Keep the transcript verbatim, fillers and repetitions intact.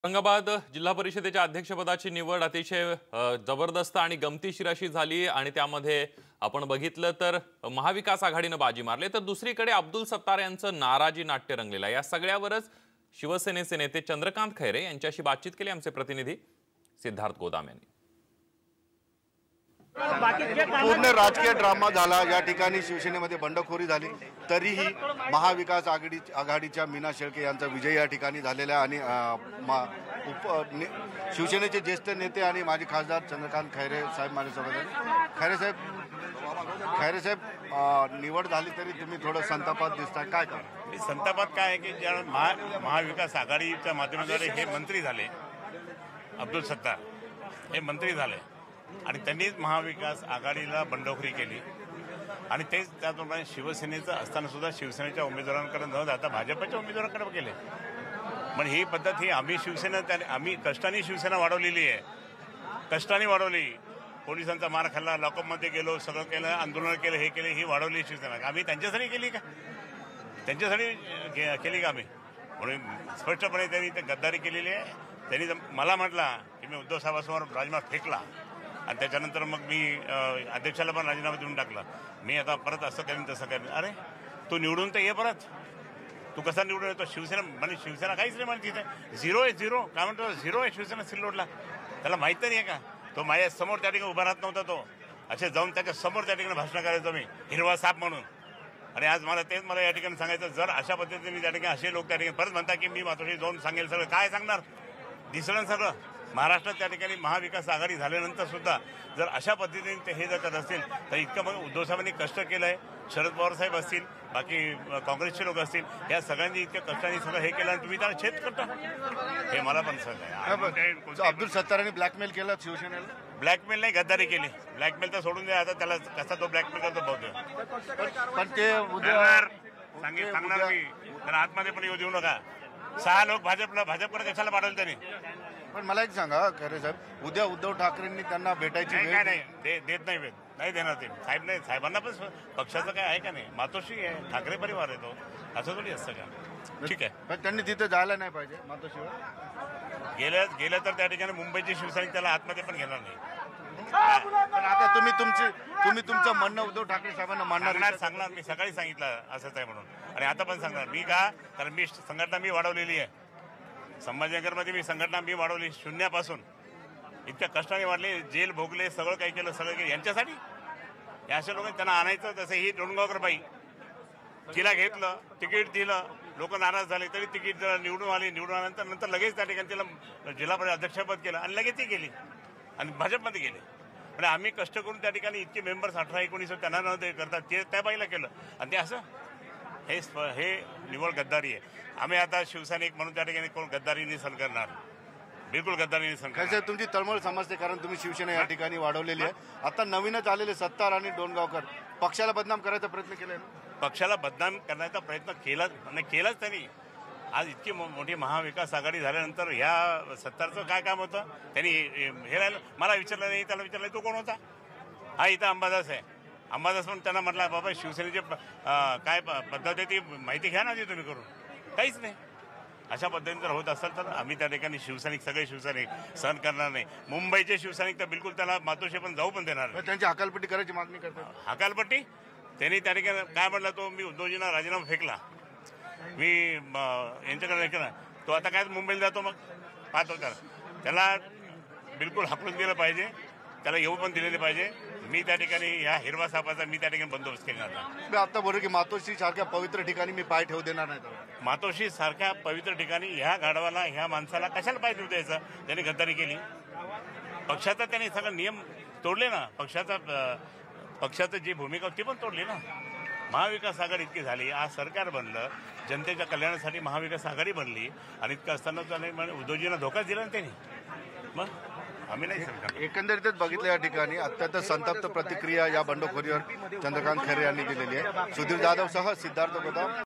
औरंगाबाद जिल्हा परिषदेच्या अध्यक्षपदाची निवड अतिशय जबरदस्त आणि गमतीशीर अशी झाली आणि त्यामध्ये आपण बघितलं तर महाविकास आघाडीने बाजी मारली, तर दुसरीकडे अब्दुल सत्तार यांचं नाराजी नाट्य रंगलेलं आहे। या सगळ्यावरच शिवसेनेचे नेते चंद्रकांत खैरे यांच्याशी बातचीत केली आमचे प्रतिनिधी सिद्धार्थ गोदाम यांनी। पूर्ण राजकीय ड्रामा झाला। या ठिकाणी शिवसेनेमध्ये बंडखोरी झाली, तरीही महाविकास आघाडी आघाडीच्या मीना शेळके यांचा विजय या ठिकाणी झालेला आहे आणि उप शिवसेनेचे ज्येष्ठ नेते आणि माजी खासदार चंद्रकांत खैरे साहेब माझ्यासोबत। खैरे साहेब खैरे साहेब निवड झाली तरी तुम्ही थोडं संतापात दिसताय, काय कारण? संतापात काय आहे की ज्या महा महाविकास आघाडीच्या माध्यमाद्वारे हे मंत्री झाले, अब्दुल सत्तार हे मंत्री झाले आणि त्यांनीच महाविकास आघाडीला बंडखोरी केली आणि तेच त्याप्रमाणे शिवसेनेचं असताना सुद्धा शिवसेनेच्या उमेदवारांकडे न जाता भाजपच्या उमेदवारांकडे गेले। पण ही पद्धत ही आम्ही शिवसेना त्याने आम्ही कष्टाने शिवसेना वाढवलेली आहे, कष्टाने वाढवली। पोलिसांचा मार खाल्ला, लॉकअपमध्ये गेलो, सगळं केलं, आंदोलन केलं, हे केले, ही वाढवली शिवसेना। आम्ही त्यांच्यासाठी केली का? त्यांच्यासाठी केली का आम्ही? म्हणून स्पष्टपणे त्यांनी ते गद्दारी केलेली आहे। त्यांनी मला म्हटला की मी उद्धव साहेबांसमोर राजीनामा फेकला आणि त्याच्यानंतर मग मी अध्यक्षाला पण राजीनामा देऊन टाकला। मी आता परत असं करेन तसं करेन। अरे तू निवडून तर ये परत, तू कसा निवडून येतो? शिवसेना म्हणजे शिवसेना काहीच नाही म्हणते, तिथे झिरो आहे, झिरो काय म्हणतो, झिरो आहे शिवसेना सिल्लोडला। त्याला माहीत नाही आहे का? तो माझ्या समोर त्या ठिकाणी उभा राहत नव्हता, तो असे जाऊन त्याच्या समोर त्या ठिकाणी भाषण करायचो मी, हिरवा साप म्हणून। आणि आज मला तेच मला या ठिकाणी सांगायचं, जर अशा पद्धतीने त्या ठिकाणी असे लोक त्या ठिकाणी परत म्हणतात की मी मातोश्री जाऊन सांगेल, सगळं काय सांगणार? दिसलं सगळं महाराष्ट्रात त्या ठिकाणी महाविकास आघाडी झाल्यानंतर सुद्धा जर अशा पद्धतीने ते हे जर करत असतील तर इतकं मग उद्धव साहेबांनी कष्ट केलं आहे, शरद पवार साहेब असतील, बाकी काँग्रेसचे लोक असतील, या सगळ्यांनी इतक्या कष्टाने सगळं हे केलं आणि तुम्ही त्याला छेद करता, हे मला पण सांगा। अब्दुल सत्तारांनी ब्लॅकमेल केलं शिवसेनेला? ब्लॅकमेल नाही, गद्दारी केली। ब्लॅकमेल तर सोडून द्या, आता त्याला कसा तो ब्लॅकमेल करतो बघतो। पण ते सांगेल सांगणार मी, तर आतमध्ये पण येऊ देऊ नका। सहा लोक भाजपला भाजपकडे कशाला पाठवले त्यांनी? पण मला एक सांगा खरे साहेब, उद्या उद्धव ठाकरेंनी त्यांना भेटायची वेळ काय नाही दे, देत नाही वेळ नाही देणार ते साहेब, नाही साहेबांना पण पक्षाचं काय आहे का नाही, मातोश्री आहे, ठाकरे परिवार आहे तो, असं थोडी असतं का? ठीक आहे, पण त्यांनी तिथे जायला नाही पाहिजे मातोश्रीवर। गेलं गेलं तर त्या ठिकाणी मुंबईची शिवसैनिक त्याला आतमध्ये पण घेणार नाही। पण आता तुम्ही तुमची तुम्ही तुमचं म्हणणं उद्धव ठाकरे साहेबांना मांडणार? सांगणार मी, सकाळी सांगितलं असंच आहे म्हणून, आणि आता पण सांगणार मी का, कारण मी संघटना मी वाढवलेली आहे, संभाजीनगरमध्ये मी संघटना मी वाढवली शून्यापासून, इतक्या कष्टाने वाढले, जेल भोगले, सगळं काही केलं, सगळं केलं यांच्यासाठी। या अशा लोकांनी त्यांना आणायचं, तसं ही डोणगावकर बाई तिला घेतलं, तिकीट दिलं, लोक नाराज झाले, तरी तिकीट निवडून आले, निवडून आल्यानंतर नंतर लगेच त्या ठिकाणी तिला जिल्हा परिषद अध्यक्षपद केलं आणि लगेच ती गेली आणि भाजपमध्ये गेले। म्हणजे आम्ही कष्ट करून त्या ठिकाणी इतके मेंबर्स अठरा एकोणीस त्यांना न ते करतात, ते त्या बाईला केलं आणि ते असं हे हे निवड गद्दारी आहे। आम्ही आता शिवसैनिक म्हणून त्या ठिकाणी कोण गद्दारीने सण करणार? बिलकुल गद्दारीने सण करणार। तुमची तळमळ समजते, कारण तुम्ही शिवसेना या ठिकाणी वाढवलेली आहे। आता नवीनच आलेले सत्तार आणि डोणगावकर पक्षाला बदनाम करायचा प्रयत्न केलाय ना? पक्षाला बदनाम करण्याचा प्रयत्न केलाच नाही, केलाच त्यांनी। आज इतकी मोठी महाविकास आघाडी झाल्यानंतर ह्या सत्तारचं काय काम होतं? त्यांनी हे राहिलं, मला विचारलं नाही, त्याला विचारलं तो कोण होता? हा इथं अंबादास आहे, अंबादास पण त्यांना म्हटलं बाबा शिवसेनेची काय पद्धत आहे ती माहिती घ्या ना, ती तुम्ही करून, काहीच नाही। अशा पद्धतीने जर होत असेल तर आम्ही त्या ठिकाणी शिवसैनिक सगळे शिवसैनिक सहन करणार नाही। मुंबईचे शिवसैनिक तर बिलकुल त्याला मातोश्री पण जाऊ पण देणार नाही। त्यांची हकालपट्टी करायची मागणी करतात। हकालपट्टी त्यांनी त्या ठिकाणी काय म्हटलं, तो मी उद्धवजींना राजीनामा फेकला, मी यांच्याकडे केला, तो आता काय मुंबईला जातो, मग पाहतो त्याला त्याला बिलकुल हाकलून दिलं पाहिजे, त्याला येऊ पण दिलेले पाहिजे। मी त्या ठिकाणी ह्या हिरवा सापाचा मी त्या ठिकाणी बंदोबस्त केला होता। आता बरोबर की मातोश्री सारख्या पवित्र ठिकाणी मी पाय ठेवू देणार नाही। मातोश्री सारख्या पवित्र ठिकाणी ह्या गाढवाला, ह्या माणसाला कशाला पाय ठेवू द्यायचं? त्यांनी गद्दारी केली, पक्षाचा त्यांनी सगळं नियम तोडले ना, पक्षाचा पक्षाचं जी भूमिका होती ती पण तोडली ना। महाविकास आघाडी इतकी झाली, आज सरकार बनलं, जनतेच्या कल्याणासाठी महाविकास आघाडी बनली आणि इतकं असताना त्याने उद्धवजींना धोकाच दिला ना त्यांनी, मग आम्ही नाही सरकार। एकंदरीतच बघितलं या ठिकाणी अत्यंत संतप्त प्रतिक्रिया या बंडखोरीवर चंद्रकांत खैरे यांनी दिलेली आहे। सुधीर जाधव सह सिद्धार्थ गोदाम।